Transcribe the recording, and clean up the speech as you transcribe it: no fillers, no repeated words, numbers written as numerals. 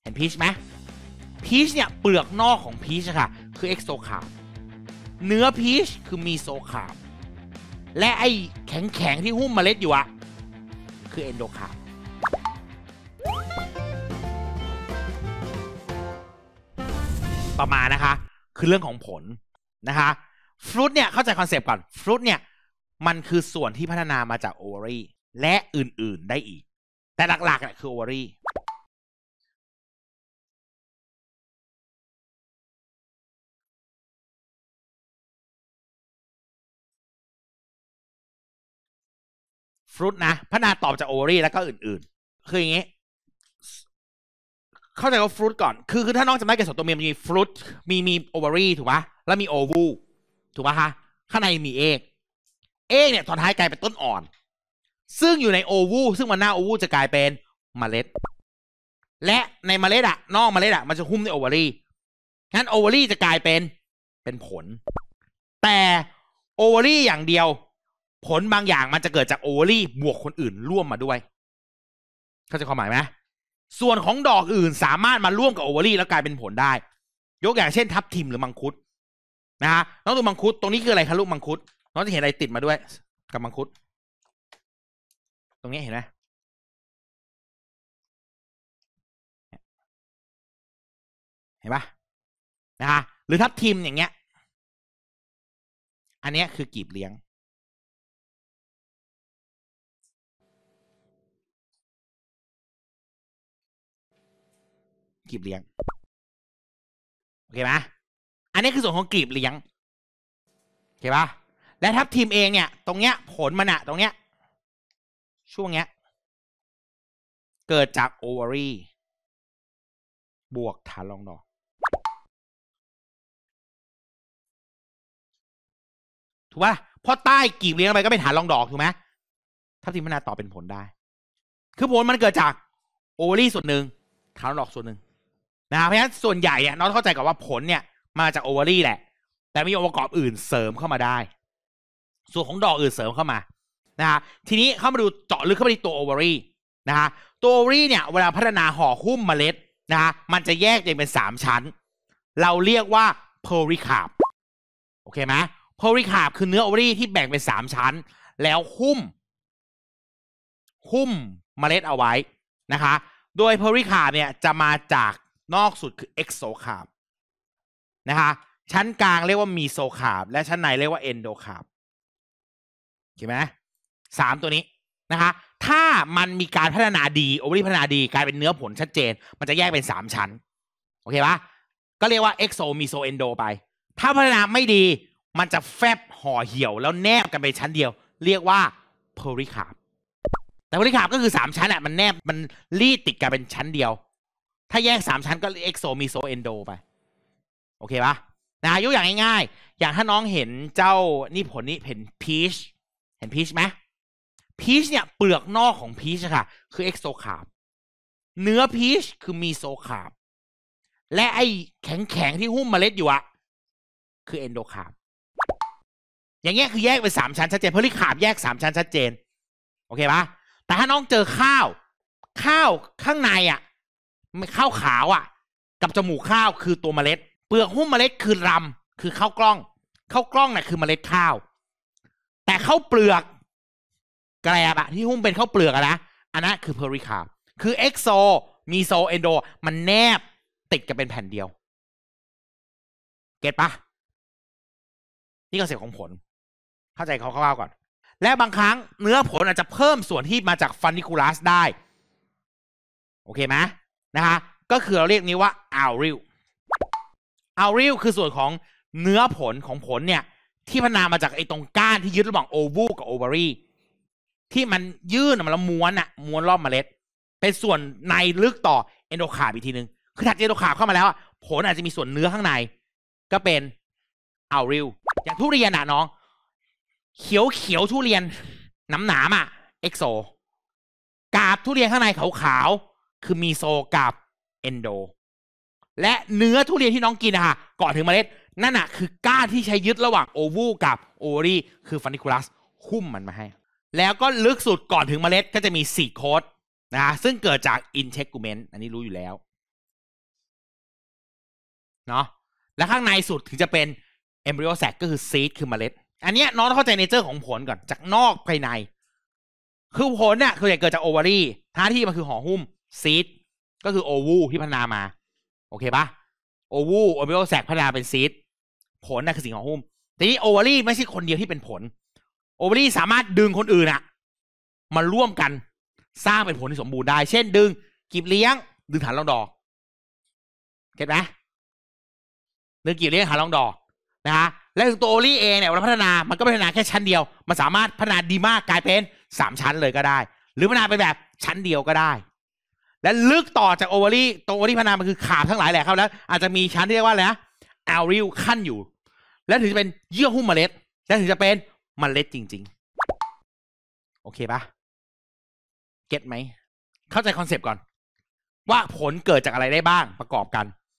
ห็นพีชไหมพีชเนี่ยเปลือกนอกของพีชค่ะคือเอ็กโซคาร์บเนื้อพีชคือมีโซคาร์บและไอ้แข็งที่หุ้มเมล็ดอยู่อะคือเอนโดคาร์บต่อมานะคะคือเรื่องของผลนะคะฟรุตเนี่ยเข้าใจคอนเซปต์ก่อนฟรุตเนี่ยมันคือส่วนที่พัฒนามาจากโอวารีและอื่นๆได้อีกแต่หลักๆเนี่ยคือโอวารีฟรุตนะพัฒนาต่อจากโอวารีแล้วก็อื่นๆคืออย่างงี้เข้าใจว่าฟรุตก่อนคือถ้าน้องจำได้เกสรตัวเมียมันมีฟรุตมีโอวารีถูกปะแล้วมีโอวูถูกปะคะข้างในมีเอกเนี่ยตอนท้ายกลายเป็นต้นอ่อนซึ่งอยู่ในโอวูซึ่งมันหน้าโอวูจะกลายเป็นเมล็ดและในเมล็ดอะนอกเมล็ดอะมันจะหุ้มด้วยโอวารีงั้นโอวารีจะกลายเป็นผลแต่โอวารีอย่างเดียวผลบางอย่างมันจะเกิดจากโอวารีบวกคนอื่นร่วมมาด้วยเข้าใจความหมายไหมส่วนของดอกอื่นสามารถมาร่วมกับโอวารีแล้วกลายเป็นผลได้ยกอย่างเช่นทับทิมหรือมังคุดนะฮะน้องดูมังคุดตรงนี้คืออะไรคะลูกมังคุดน้องจะเห็นอะไรติดมาด้วยกับมังคุดตรงนี้เห็นไหมเห็นปะนะฮะหรือทับทิมอย่างเงี้ยอันนี้คือกีบเลี้ยงกีบเลี้ยงโอเคไหมอันนี้คือส่วนของกีบเลี้ยงโอเคปะและทับทิมเองเนี่ยตรงเนี้ยผลมันอะตรงเนี้ยช่วงเนี้ยเกิดจากโอวารีบวกฐานรองดอกถูกปะเพราะใต้กีบเลี้ยงไปก็เป็นฐานรองดอกถูกไหมทับทิมพัฒนาต่อเป็นผลได้คือผลมันเกิดจากโอวารีส่วนหนึ่งฐานรองดอกส่วนหนึ่งนะเพราะฉะนั้นส่วนใหญ่เนี่ยน้องเข้าใจกับว่าผลเนี่ยมาจากโอวารีแหละแต่มีองค์ประกอบอื่นเสริมเข้ามาได้ส่วนของดอกอื่นเสริมเข้ามานะฮะทีนี้เข้ามาดูเจาะลึกเข้าไปที่ตัวโอวารีนะฮะตัวโอวารีเนี่ยเวลาพัฒนาห่อหุ้มเมล็ดนะฮะมันจะแยกเป็น3ชั้นเราเรียกว่าเพอริคาร์ปโอเคไหมเพอริคาร์ปคือเนื้อโอวารีที่แบ่งเป็น3ชั้นแล้วหุ้มเมล็ดเอาไว้นะคะโดยเพอริคาร์ปเนี่ยจะมาจากนอกสุดคือเอ็กโซคาร์ปนะคะชั้นกลางเรียกว่ามีโซคาร์ปและชั้นในเรียกว่าเอนโดคาร์ปเห็นไหม3ตัวนี้นะคะถ้ามันมีการพัฒนาดีโอวารีพัฒนาดีกลายเป็นเนื้อผลชัดเจนมันจะแยกเป็น3ชั้นโอเคปะก็เรียกว่าเอ็กโซมีโซเอนโดไปถ้าพัฒนาไม่ดีมันจะแฟบห่อเหี่ยวแล้วแนบกันไปชั้นเดียวเรียกว่าเพอริคาร์ปแต่เพอริคาร์ปก็คือ3ชั้นมันแนบมันรีดติดกันเป็นชั้นเดียวถ้าแยก3ชั้นก็เอ็กโซมีโซเอนโดไปโอเคปะนะยกอย่างง่ายๆอย่างถ้าน้องเห็นเจ้านี่ผลนี้เห็นพีชไหมพีชเนี่ยเปลือกนอกของพีชค่ะคือเอ็กโซคาร์บเนื้อพีชคือมีโซคาร์บและไอ้แข็งที่หุ้มเมล็ดอยู่อะคือเอนโดคาร์บอย่างเงี้ยคือแยกเป็น3ชั้นชัดเจนเพอริคาร์บแยก3ชั้นชัดเจนโอเคปะแต่ถ้าน้องเจอข้าวข้างในอะข้าวขาวอะกับจมูกข้าวคือตัวเมล็ดเปลือกหุ้มเมล็ดคือรำคือข้าวกล้องเนี่ยคือเมล็ดข้าวแต่ข้าวเปลือกแกลบอะที่หุ้มเป็นข้าวเปลือกอะนะอันนั้นคือเพอริคาร์บคือเอ็กโซมีโซเอนโดมันแนบติดกันเป็นแผ่นเดียวเก็ตปะนี่ก็เสียของผลเข้าใจเขาคร่าวๆก่อนและบางครั้งเนื้อผลอาจจะเพิ่มส่วนที่มาจากฟันนิคูลัสได้โอเคไหมนะคะก็คือเราเรียกนี้ว่าอัลริลคือส่วนของเนื้อผลของผลเนี่ยที่พัฒนามาจากไอ้ตรงก้านที่ยึดระหว่างโอวูกับโอวารีที่มันยื่นออกมาแล้วม้วนรอบเมล็ดเป็นส่วนในลึกต่อเอนโดคาร์ปอีกทีนึงคือถัดเอนโดคาร์ปเข้ามาแล้วผลอาจจะมีส่วนเนื้อข้างในก็เป็นอัลริลอย่างทุเรียนน้องเขียวทุเรียนหนามเอ็กโซกาบทุเรียนข้างในขาวคือมีโซกับเอนโดและเนื้อทุเรียนที่น้องกินก่อนถึงเมล็ดนั่นคือก้านที่ใช้ยึดระหว่างโอวูกับโอวารีคือฟันนิคูลัสหุ้มมันมาให้แล้วก็ลึกสุดก่อนถึงเมล็ดก็จะมีซีดโค้ดซึ่งเกิดจากอินเทกูเมนต์อันนี้รู้อยู่แล้วเนาะและข้างในสุดถึงจะเป็น embryo sac ก็คือ seed คือเมล็ดอันเนี้ยน้องต้องเข้าใจเนเจอร์ของผลก่อนจากนอกภายในคือผลเนี่ยคือเกิดจากโอวารีหน้าที่มันคือห่อหุ้ม seed ก็คือโอวูที่พัฒนามาโอเคปะโอวูembryo sac พัฒนาเป็น seed ผลน่ะคือสิ่งห่อหุ้มแต่นี่โอวารีไม่ใช่คนเดียวที่เป็นผลโอวารีสามารถดึงคนอื่นอะมาร่วมกันสร้างเป็นผลที่สมบูรณ์ได้เช่นดึงกีบเลี้ยงดึงฐานรองดอกเก็ตไหมดึงกีบเลี้ยงฐานรองดอกนะฮะและถึงตัวโอลี่เองเนี่ยเวลาพัฒนามันก็พัฒนาแค่ชั้นเดียวมันสามารถพัฒนาดีมากกลายเป็น3 ชั้นเลยก็ได้หรือพัฒนาเป็นแบบชั้นเดียวก็ได้และลึกต่อจากโอวารีตัวโอวารีพัฒนามันคือขาบทั้งหลายแหละครับแล้วอาจจะมีชั้นที่เรียกว่าอะไรนะแอริลขั้นอยู่แล้วถึงจะเป็นเยื่อหุ้มเมล็ดและถึงจะเป็นเมล็ดจริงๆโอเคปะเก็ตไหมเข้าใจคอนเซปต์ก่อนว่าผลเกิดจากอะไรได้บ้างประกอบกัน